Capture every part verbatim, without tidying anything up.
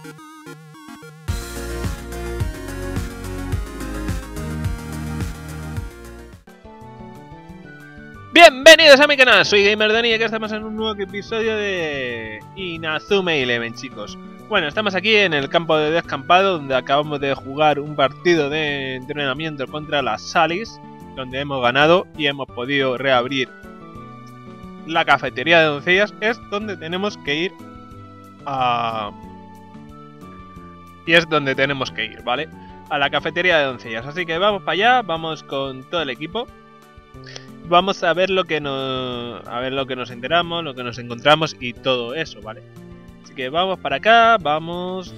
Bienvenidos a mi canal, soy GamerDani y aquí estamos en un nuevo episodio de Inazuma Eleven, chicos. Bueno, estamos aquí en el campo de descampado donde acabamos de jugar un partido de entrenamiento contra las Salis, donde hemos ganado y hemos podido reabrir la cafetería de doncellas. Es donde tenemos que ir a... Y es donde tenemos que ir, ¿vale? A la cafetería de doncellas, así que vamos para allá, vamos con todo el equipo. Vamos a ver lo que nos a ver lo que nos enteramos, lo que nos encontramos y todo eso, ¿vale? Así que vamos para acá, vamos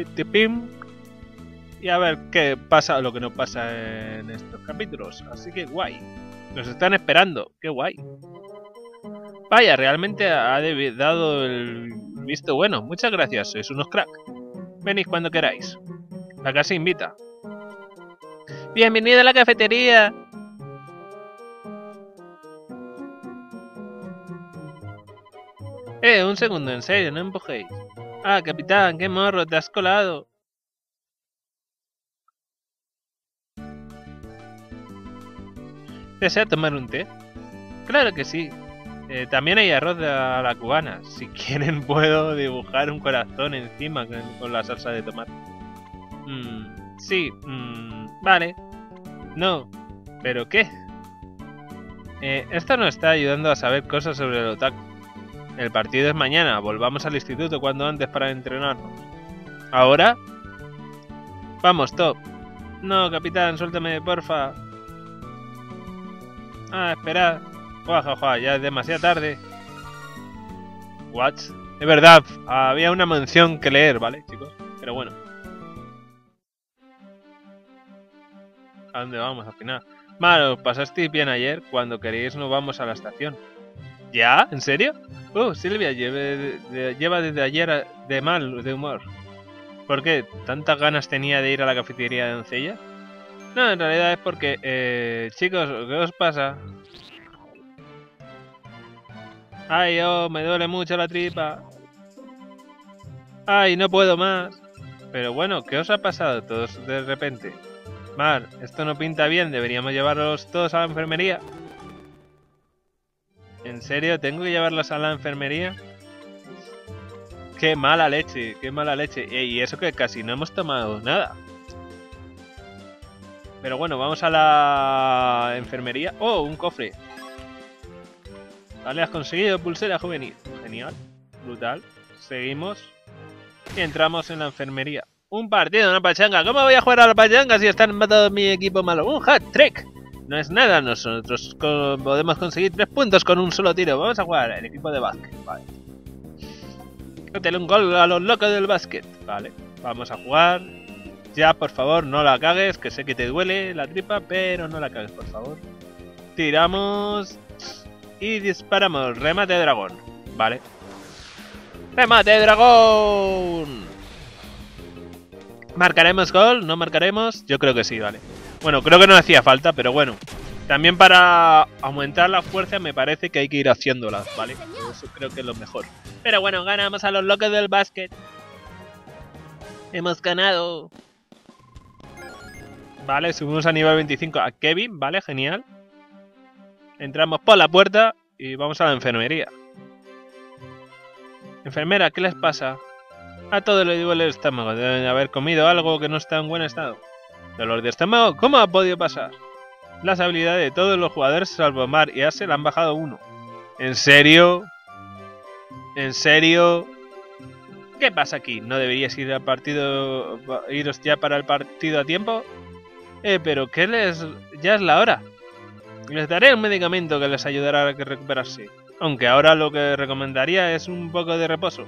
y a ver qué pasa, lo que nos pasa en estos capítulos. Así que guay. Nos están esperando, qué guay. Vaya, realmente ha dado el visto bueno. Muchas gracias, sois unos crack. Venid cuando queráis. La casa invita. Bienvenido a la cafetería. Eh, un segundo, en serio, no empujéis. Ah, capitán, qué morro, te has colado. ¿Desea tomar un té? Claro que sí. Eh, también hay arroz a la cubana. Si quieren puedo dibujar un corazón encima con, con la salsa de tomate. Mm, sí, mm, vale. No, ¿pero qué? Eh, esto nos está ayudando a saber cosas sobre el otaku. El partido es mañana, volvamos al instituto cuando antes para entrenarnos. ¿Ahora? Vamos, Top. No, capitán, suéltame, porfa. Ah, espera. Guajaja, ya es demasiado tarde. What? Es verdad, había una mención que leer, ¿vale, chicos? Pero bueno. ¿A dónde vamos al final? Malo, pasasteis bien ayer. Cuando queréis nos vamos a la estación. ¿Ya? ¿En serio? Oh, Silvia lleve, de, lleva desde ayer de mal de humor. ¿Por qué? ¿Tantas ganas tenía de ir a la cafetería de doncellas? No, en realidad es porque... Eh, chicos, ¿qué os pasa? Ay, oh, me duele mucho la tripa. Ay, no puedo más. Pero bueno, ¿qué os ha pasado todos de repente? Mar, esto no pinta bien, deberíamos llevarlos todos a la enfermería. ¿En serio? ¿Tengo que llevarlos a la enfermería? ¡Qué mala leche! ¡Qué mala leche! Y eso que casi no hemos tomado nada. Pero bueno, vamos a la enfermería. ¡Oh! Un cofre. Vale, has conseguido pulsera juvenil. Genial. Brutal. Seguimos. Y entramos en la enfermería. Un partido, una pachanga. ¿Cómo voy a jugar a la pachanga si están matando mi equipo malo? ¡Un hat-trick! No es nada, nosotros co podemos conseguir tres puntos con un solo tiro. Vamos a jugar el equipo de básquet, vale. Métele un gol a los locos del básquet, vale. Vamos a jugar. Ya, por favor, no la cagues, que sé que te duele la tripa, pero no la cagues, por favor. Tiramos y disparamos. Remate de dragón, vale. ¡Remate de dragón! ¿Marcaremos gol? ¿No marcaremos? Yo creo que sí, vale. Bueno, creo que no hacía falta, pero bueno. También para aumentar la fuerza me parece que hay que ir haciéndolas, ¿vale? Eso creo que es lo mejor. Pero bueno, ganamos a los locos del básquet. Hemos ganado. Vale, subimos a nivel veinticinco a Kevin, vale, genial. Entramos por la puerta y vamos a la enfermería. Enfermera, ¿qué les pasa? A todos les duele el estómago, deben haber comido algo que no está en buen estado. ¿Dolor de estómago? ¿Cómo ha podido pasar? Las habilidades de todos los jugadores salvo Mar y Axel han bajado uno. ¿En serio? ¿En serio? ¿Qué pasa aquí? ¿No deberíais ir al partido, iros ya para el partido a tiempo? Eh, pero ¿qué les...? Ya es la hora. Les daré un medicamento que les ayudará a recuperarse. Aunque ahora lo que recomendaría es un poco de reposo.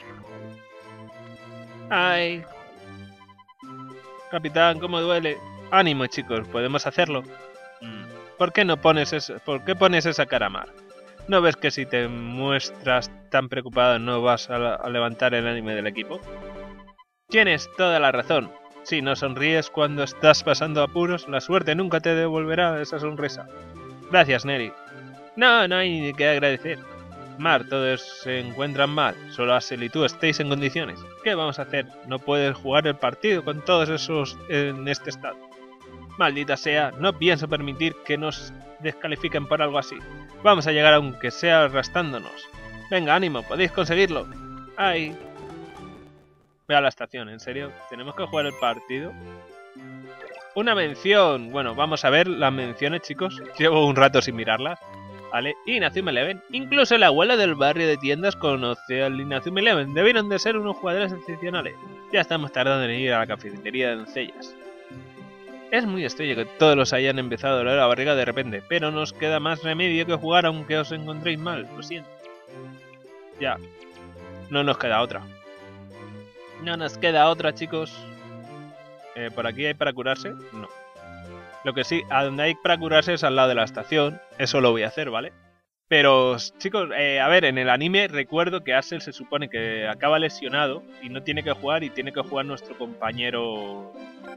Ay... Capitán, ¿cómo duele? Ánimo, chicos, podemos hacerlo. ¿Por qué no pones eso? ¿Por qué pones esa cara, Mar? ¿No ves que si te muestras tan preocupado no vas a, a levantar el ánimo del equipo? Tienes toda la razón. Si no sonríes cuando estás pasando apuros, la suerte nunca te devolverá esa sonrisa. Gracias, Nelly. No, no hay ni que agradecer. Mar, todos se encuentran mal. Solo Axel y tú estáis en condiciones. ¿Qué vamos a hacer? No puedes jugar el partido con todos esos en este estado. Maldita sea, no pienso permitir que nos descalifiquen por algo así. Vamos a llegar aunque sea arrastrándonos. Venga, ánimo, podéis conseguirlo. Ay. Ve a la estación, ¿en serio? ¿Tenemos que jugar el partido? Una mención. Bueno, vamos a ver las menciones, chicos. Llevo un rato sin mirarlas. Vale, Inazuma Eleven. Incluso el abuelo del barrio de tiendas conoce al Inazuma Eleven. Debieron de ser unos jugadores excepcionales. Ya estamos tardando en ir a la cafetería de doncellas. Es muy extraño que todos los hayan empezado a doler la barriga de repente, pero nos queda más remedio que jugar aunque os encontréis mal. Lo siento. Ya. No nos queda otra. No nos queda otra, chicos. Eh, ¿Por aquí hay para curarse? No. Lo que sí, a donde hay para curarse es al lado de la estación. Eso lo voy a hacer, ¿vale? Pero, chicos, eh, a ver, en el anime recuerdo que Axel se supone que acaba lesionado y no tiene que jugar y tiene que jugar nuestro compañero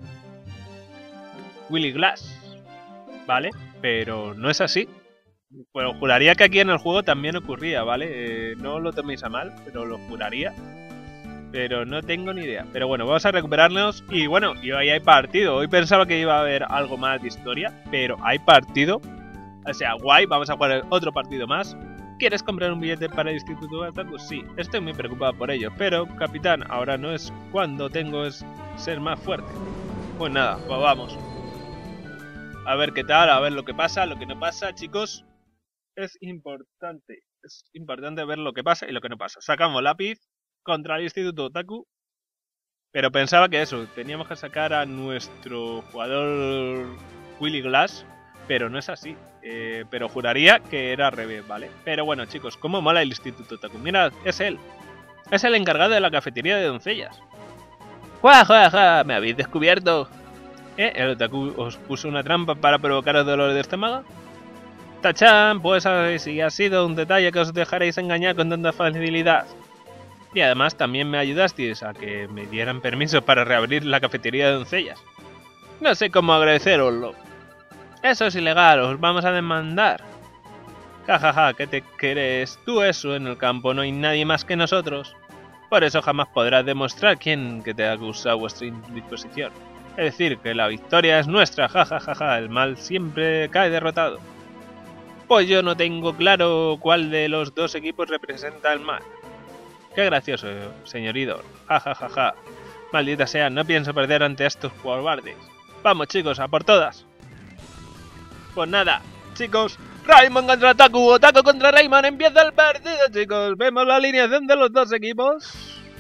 Willy Glass, ¿vale? Pero no es así. Bueno, juraría que aquí en el juego también ocurría, ¿vale? Eh, no lo toméis a mal, pero lo juraría. Pero no tengo ni idea. Pero bueno, vamos a recuperarnos. Y bueno, y hoy hay partido. Hoy pensaba que iba a haber algo más de historia, pero hay partido. O sea, guay, vamos a jugar otro partido más. ¿Quieres comprar un billete para el Instituto de Otaku? Sí, estoy muy preocupado por ello. Pero, capitán, ahora no es cuando tengo es ser más fuerte. Pues nada, pues vamos. A ver qué tal, a ver lo que pasa, lo que no pasa, chicos. Es importante. Es importante ver lo que pasa y lo que no pasa. Sacamos lápiz contra el Instituto Otaku. Pero pensaba que eso, teníamos que sacar a nuestro jugador Willy Glass. Pero no es así. Eh, pero juraría que era al revés, ¿vale? Pero bueno, chicos, cómo mola el Instituto Otaku. Mirad, es él. Es el encargado de la cafetería de doncellas. ¡Jua, jua, jua! ¿Me habéis descubierto? ¿Eh? ¿El Otaku os puso una trampa para provocaros dolor de estómago? ¡Tachán! Pues si ha sido un detalle que os dejaréis engañar con tanta facilidad. Y además también me ayudasteis a que me dieran permiso para reabrir la cafetería de doncellas. No sé cómo agradeceroslo. Eso es ilegal, os vamos a demandar. Jajaja, ja, ja, ¿qué te crees tú eso? En el campo no hay nadie más que nosotros. Por eso jamás podrás demostrar quién que te acusa a vuestra disposición. Es decir, que la victoria es nuestra, jajajaja, ja, ja, ja. El mal siempre cae derrotado. Pues yo no tengo claro cuál de los dos equipos representa el mal. Qué gracioso, señor Idol. Jajajaja. Ja, ja. Maldita sea, no pienso perder ante estos cobardes. Vamos chicos, a por todas. Pues nada, chicos, Raimon contra Otaku, Otaku contra Raimon, empieza el partido, chicos. Vemos la alineación de los dos equipos.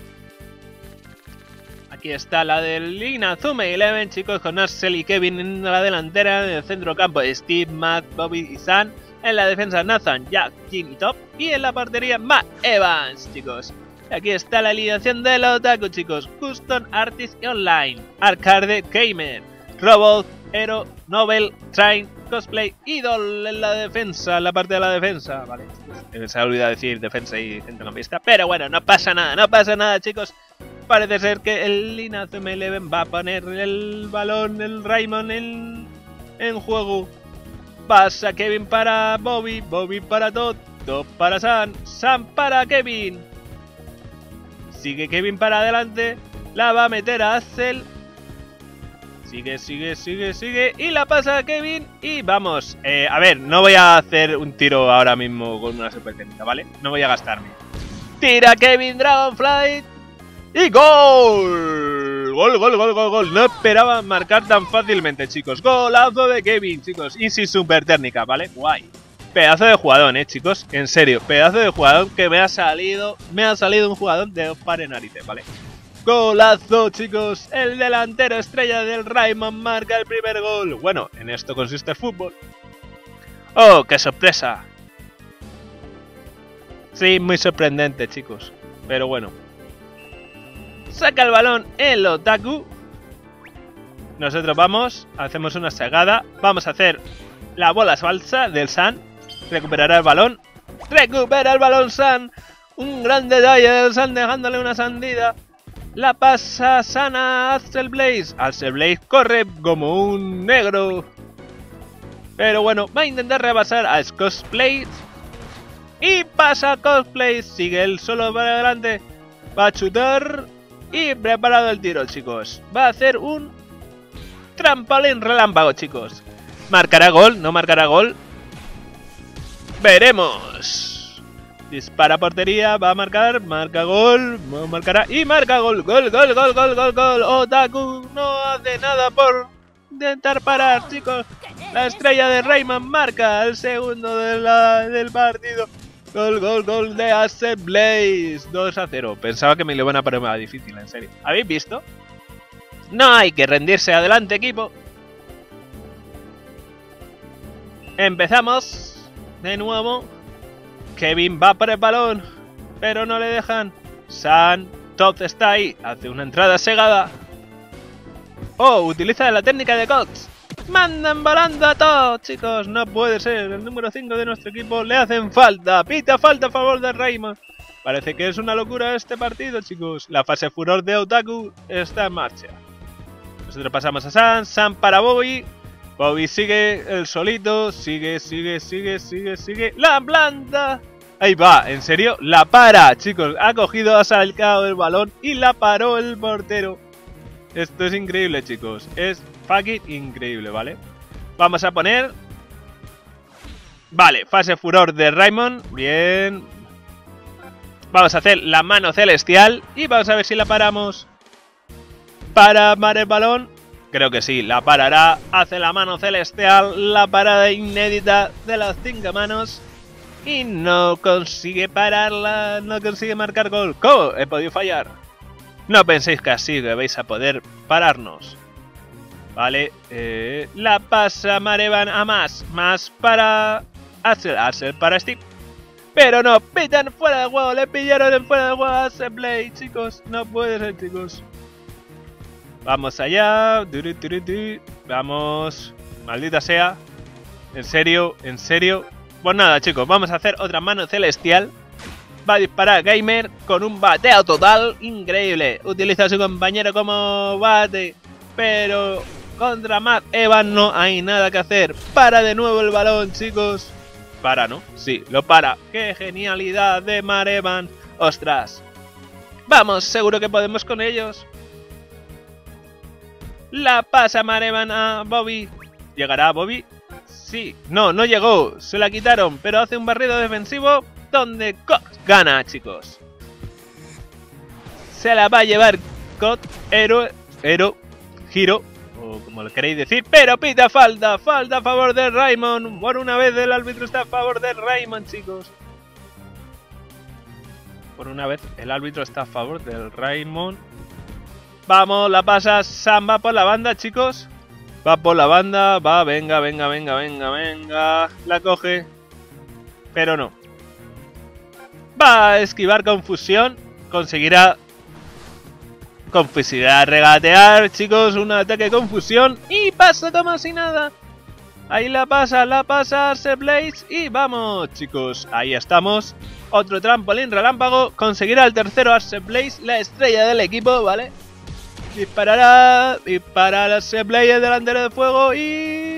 Aquí está la del Inazuma Eleven, chicos, con Axel y Kevin en la delantera, en el centro campo Steve, Matt, Bobby y San. En la defensa Nathan, Jack, Jin y Top. Y en la portería Matt Evans, chicos. Aquí está la alineación de la Otaku, chicos. Custom Artist y Online, Arcade Gamer, Robot, Hero, Novel, Train, Cosplay, Idol en la defensa, en la parte de la defensa. Vale, se ha olvidado decir defensa y centrocampista. Pero bueno, no pasa nada, no pasa nada, chicos. Parece ser que el Inazuma Eleven va a poner el balón, el Raimon en, en juego. Pasa Kevin para Bobby, Bobby para Todd, Todd para San, San para Kevin. Sigue Kevin para adelante, la va a meter a Axel. Sigue, sigue, sigue, sigue. Y la pasa a Kevin. Y vamos. Eh, a ver, no voy a hacer un tiro ahora mismo con una super técnica, ¿vale? No voy a gastarme. Tira Kevin Dragonflight. ¡Y gol! Gol, gol, gol, gol, gol. No esperaba marcar tan fácilmente, chicos. Golazo de Kevin, chicos. Y sin super técnica, ¿vale? Guay. Pedazo de jugador, eh, chicos. En serio, pedazo de jugador que me ha salido. Me ha salido un jugador de dos pares narices, ¿vale? Golazo, chicos. El delantero estrella del Raimon marca el primer gol. Bueno, en esto consiste el fútbol. ¡Oh, qué sorpresa! Sí, muy sorprendente, chicos. Pero bueno. Saca el balón el Otaku. Nosotros vamos, hacemos una sagada. Vamos a hacer la bola falsa del San. Recuperará el balón. Recupera el balón San. Un gran detalle del San dejándole una sandida. La pasa sana Axel Blaze. Axel Blaze corre como un negro. Pero bueno, va a intentar rebasar a Scott Blaze. Y pasa Cosplay. Sigue él solo para adelante. Va a chutar. Y preparado el tiro, chicos. Va a hacer un trampolín relámpago, chicos. ¿Marcará gol? ¿No marcará gol? Veremos. Dispara portería. Va a marcar. Marca gol. No marcará. Y marca gol. Gol, gol, gol, gol, gol, gol. Otaku no hace nada por intentar parar, chicos. La estrella de Rayman marca el segundo de la, del partido. Gol, gol, gol de Ace Blaze. dos a cero. Pensaba que me lo iban a poner más difícil, en serio. ¿Habéis visto? No hay que rendirse. Adelante, equipo. Empezamos. De nuevo. Kevin va por el balón. Pero no le dejan. San Top está ahí. Hace una entrada segada. Oh, utiliza la técnica de Cox. Mandan volando a todos, chicos. No puede ser. El número cinco de nuestro equipo le hacen falta. Pita falta a favor de Rayman. Parece que es una locura este partido, chicos. La fase furor de Otaku está en marcha. Nosotros pasamos a San. San para Bobby. Bobby sigue el solito. Sigue, sigue, sigue, sigue, sigue. La planta. Ahí va. ¿En serio? La para, chicos. Ha cogido, ha salcado el balón y la paró el portero. Esto es increíble, chicos. Es fucking increíble, ¿vale? Vamos a poner... Vale, fase furor de Raymond. Bien. Vamos a hacer la mano celestial. Y vamos a ver si la paramos. Para parar el balón. Creo que sí, la parará. Hace la mano celestial. La parada inédita de las cinco manos. Y no consigue pararla. No consigue marcar gol. ¿Cómo? He podido fallar. No penséis que así que vais a poder pararnos. Vale, eh, la pasa Marevan a más. Más para Axel, Axel para Steve. Pero no, pitan fuera de juego. Le pillaron en fuera de juego a Ace Blaze, chicos. No puede ser, chicos. Vamos allá. Vamos. Maldita sea. En serio, en serio. Pues nada, chicos, vamos a hacer otra mano celestial. Va a disparar Gamer con un bateo total increíble. Utiliza a su compañero como bate. Pero contra Matt Evan no hay nada que hacer. Para de nuevo el balón, chicos. Para, ¿no? Sí, lo para. ¡Qué genialidad de Matt Evan! ¡Ostras! Vamos, seguro que podemos con ellos. La pasa Matt Evan a Bobby. ¿Llegará Bobby? Sí. No, no llegó. Se la quitaron. Pero hace un barrido defensivo donde Cox gana, chicos. Se la va a llevar Cox, héroe, héroe, giro, o como lo queréis decir. Pero pita falta, falta a favor de Raymond. Por una vez el árbitro está a favor de Raymond, chicos. Por una vez el árbitro está a favor del Raymond. Vamos, la pasa Sam, va por la banda, chicos. Va por la banda, va, venga, venga, venga, venga, venga. La coge, pero no. Va a esquivar confusión. Conseguirá. Conseguirá regatear, chicos. Un ataque de confusión. Y pasa como si nada. Ahí la pasa, la pasa Ace Blaze. Y vamos, chicos. Ahí estamos. Otro trampolín relámpago. Conseguirá el tercero Ace Blaze. La estrella del equipo, ¿vale? Disparará. Disparará Ace Blaze, el delantero de fuego. Y...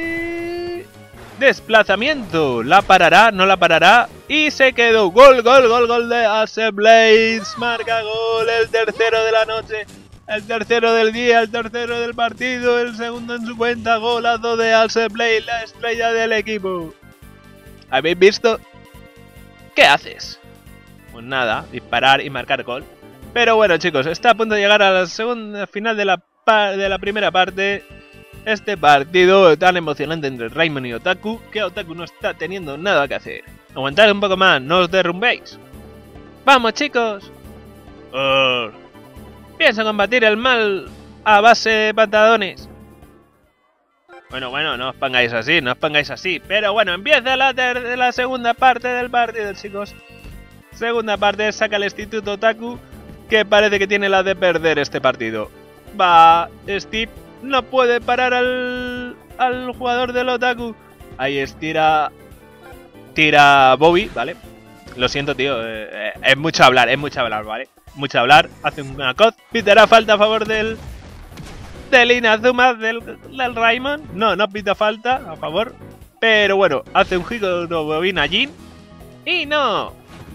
desplazamiento. La parará, no la parará. Y se quedó. Gol, gol, gol, gol de Ace Blaze. Marca gol. El tercero de la noche. El tercero del día. El tercero del partido. El segundo en su cuenta. Golazo de Ace Blaze. La estrella del equipo. ¿Habéis visto? ¿Qué haces? Pues nada. Disparar y marcar gol. Pero bueno, chicos. Está a punto de llegar a la segunda final de la, de la primera parte. Este partido tan emocionante entre Raymond y Otaku, que Otaku no está teniendo nada que hacer. Aguantad un poco más, no os derrumbéis. ¡Vamos, chicos! Uh, pienso combatir el mal a base de patadones. Bueno, bueno, no os pongáis así, no os pongáis así. Pero bueno, empieza la, la segunda parte del partido, chicos. Segunda parte, saca el Instituto Otaku, que parece que tiene la de perder este partido. Va, Steve. No puede parar al, al jugador del Otaku. Ahí estira. Tira Bobby, ¿vale? Lo siento, tío. Eh, es mucho hablar, es mucho hablar, ¿vale? Mucho hablar. Hace una cod. Pitará falta a favor del. Del Inazuma, del, del Raymond. No, no pita falta a favor. Pero bueno, hace un giro de bobina Jin. ¡Y no!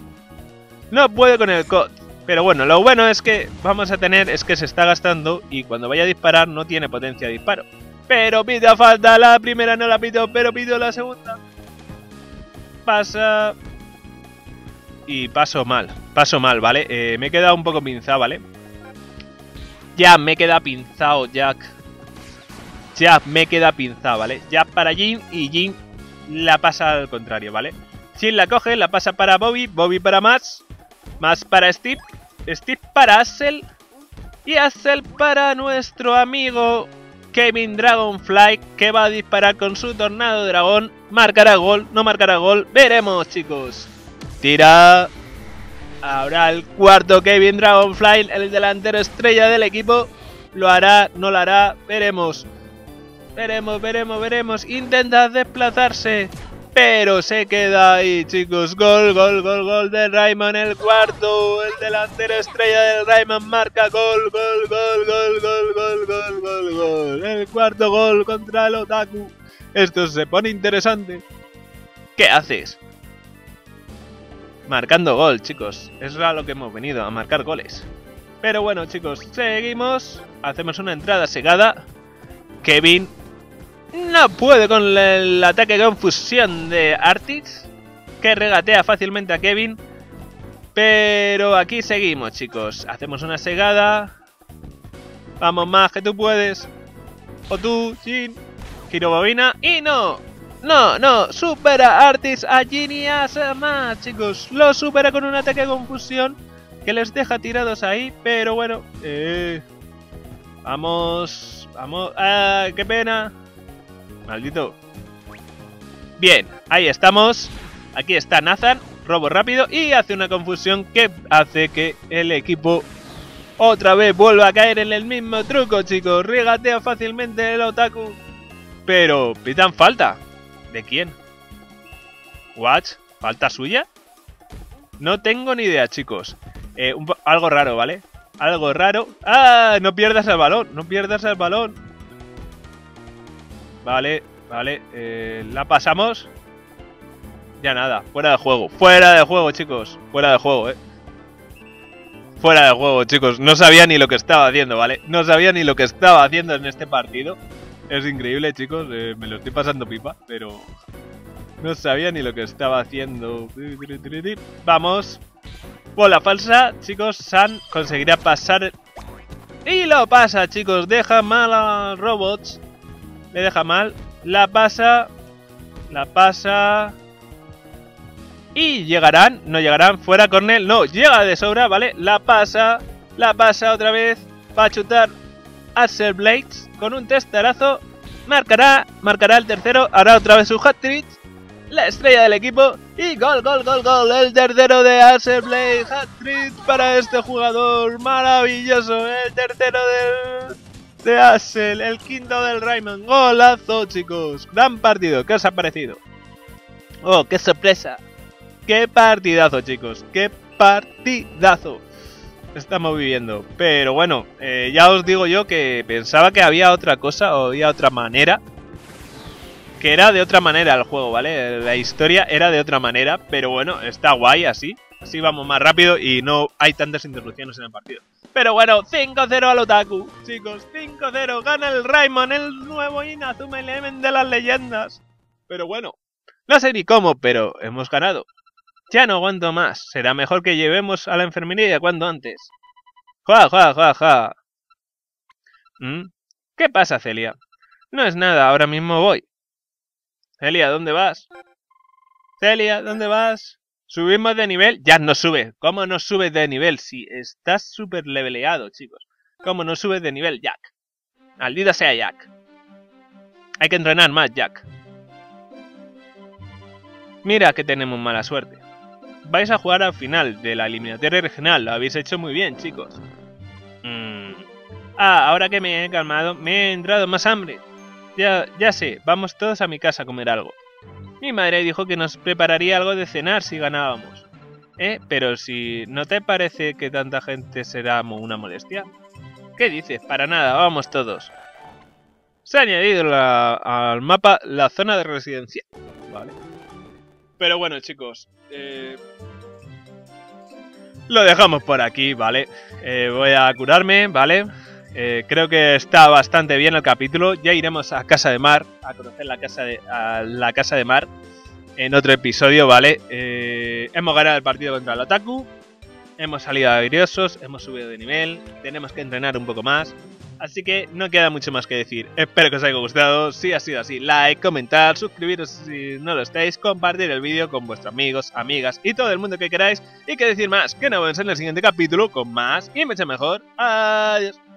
No puede con el C O D. Pero bueno, lo bueno es que vamos a tener es que se está gastando y cuando vaya a disparar no tiene potencia de disparo. Pero pita falta, la primera no la pito, pero pido la segunda. Pasa... Y paso mal, paso mal, ¿vale? Eh, me he quedado un poco pinzado, ¿vale? Ya me queda pinzado, Jack. Ya me queda pinzado, ¿vale? Ya para Jin y Jin la pasa al contrario, ¿vale? Jin la coge, la pasa para Bobby, Bobby para Max, Max para Steve, Steve para Axel y Axel para nuestro amigo Kevin Dragonfly, que va a disparar con su tornado dragón. Marcará gol, no marcará gol, veremos, chicos. Tira. Ahora el cuarto Kevin Dragonfly, el delantero estrella del equipo. Lo hará, no lo hará, veremos. Veremos, veremos, veremos. Intenta desplazarse, pero se queda ahí, chicos. Gol, gol, gol, gol de Raymond, el cuarto. El delantero estrella del Raymond marca gol, gol, gol, gol, gol, gol, gol, gol, gol. El cuarto gol contra el Otaku. Esto se pone interesante. ¿Qué haces? Marcando gol, chicos. Eso es a lo que hemos venido, a marcar goles. Pero bueno, chicos, seguimos. Hacemos una entrada segada. Kevin no puede con el ataque de confusión de Artix, que regatea fácilmente a Kevin. Pero aquí seguimos, chicos. Hacemos una segada. Vamos, más que tú puedes. O tú, Jin. Giro bobina. Y no. No, no. Supera Artix a Jin y a más, chicos. Lo supera con un ataque de confusión que les deja tirados ahí. Pero bueno. Eh, vamos. Vamos. Ah, qué pena. Maldito. Bien, ahí estamos. Aquí está Nathan, robo rápido y hace una confusión que hace que el equipo otra vez vuelva a caer en el mismo truco, chicos. Regatea fácilmente el Otaku. Pero pitan falta. ¿De quién? ¿What? ¿Falta suya? No tengo ni idea, chicos. Eh, un, algo raro, ¿vale? Algo raro. ¡Ah! No pierdas el balón, no pierdas el balón. Vale, vale, eh, la pasamos. Ya nada, fuera de juego. Fuera de juego, chicos. Fuera de juego, eh. Fuera de juego, chicos. No sabía ni lo que estaba haciendo, ¿vale? No sabía ni lo que estaba haciendo en este partido. Es increíble, chicos. Eh, me lo estoy pasando pipa, pero no sabía ni lo que estaba haciendo. Vamos. Bola falsa, chicos. San conseguirá pasar. Y lo pasa, chicos. Deja mal a Robots. Le deja mal. La pasa. La pasa. Y llegarán. No llegarán. Fuera Cornell. No, llega de sobra, ¿vale? La pasa. La pasa otra vez. Va a chutar Axel Blades con un testarazo. Marcará. Marcará el tercero. Hará otra vez su hat-trick. La estrella del equipo. Y gol, gol, gol, gol. El tercero de Axel Blades. Hat-trick para este jugador. Maravilloso. El tercero del... de Axel, el quinto del Raymond. Golazo, chicos. Gran partido. ¿Qué os ha parecido? Oh, qué sorpresa. Qué partidazo, chicos. Qué partidazo estamos viviendo. Pero bueno, eh, ya os digo yo que pensaba que había otra cosa o había otra manera. Que era de otra manera el juego, ¿vale? La historia era de otra manera. Pero bueno, está guay así. Así vamos más rápido y no hay tantas interrupciones en el partido. Pero bueno, cinco cero al Otaku, chicos, cinco cero, gana el Raymond, el nuevo Inazuma Eleven de las leyendas. Pero bueno, no sé ni cómo, pero hemos ganado. Ya no aguanto más, será mejor que llevemos a la enfermería cuanto antes. ¡Ja, ja, ja, ja! ¿Mm? ¿Qué pasa, Celia? No es nada, ahora mismo voy. Celia, ¿dónde vas? Celia, ¿dónde vas? ¿Subimos de nivel? Jack no sube. ¿Cómo no subes de nivel? Si estás súper leveleado, chicos. ¿Cómo no subes de nivel, Jack? Maldita sea Jack. Hay que entrenar más, Jack. Mira que tenemos mala suerte. Vais a jugar al final de la eliminatoria regional. Lo habéis hecho muy bien, chicos. Mm. Ah, ahora que me he calmado, me he entrado más hambre. Ya, ya sé, vamos todos a mi casa a comer algo. Mi madre dijo que nos prepararía algo de cenar si ganábamos. ¿Eh? Pero si no te parece que tanta gente será una molestia. ¿Qué dices? Para nada, vamos todos. Se ha añadido la, al mapa la zona de residencia. Vale. Pero bueno, chicos, eh, lo dejamos por aquí, ¿vale? Eh, voy a curarme, ¿vale? Eh, creo que está bastante bien el capítulo. Ya iremos a Casa de Mar, a conocer la casa de, a la Casa de Mar en otro episodio, ¿vale? Eh, hemos ganado el partido contra el Otaku, hemos salido airiosos, hemos subido de nivel, tenemos que entrenar un poco más. Así que no queda mucho más que decir. Espero que os haya gustado. Si ha sido así, like, comentar, suscribiros si no lo estáis, compartir el vídeo con vuestros amigos, amigas y todo el mundo que queráis. Y que decir más, que nos vemos en el siguiente capítulo con más y mucho mejor. Adiós.